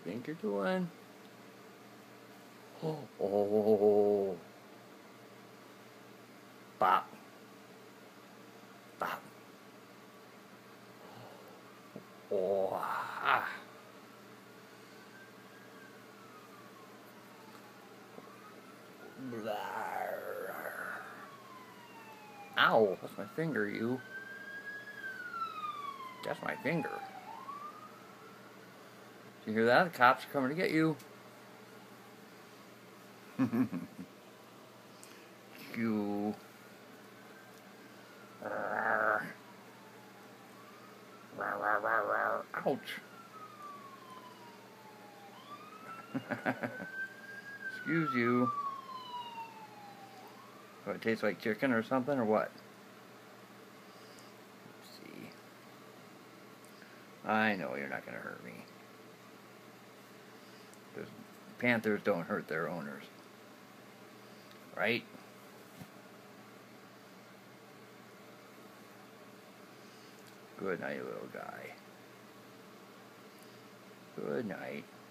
think you're doing? Oh, oh, bop, bop. Oh, ah. Ow, that's my finger, you. That's my finger. You hear that? The cops are coming to get you. You. Ouch. Excuse you. Do it taste like chicken or something, or what? Let's see. I know you're not going to hurt me. Panthers don't hurt their owners. Right? Good night, little guy. Good night.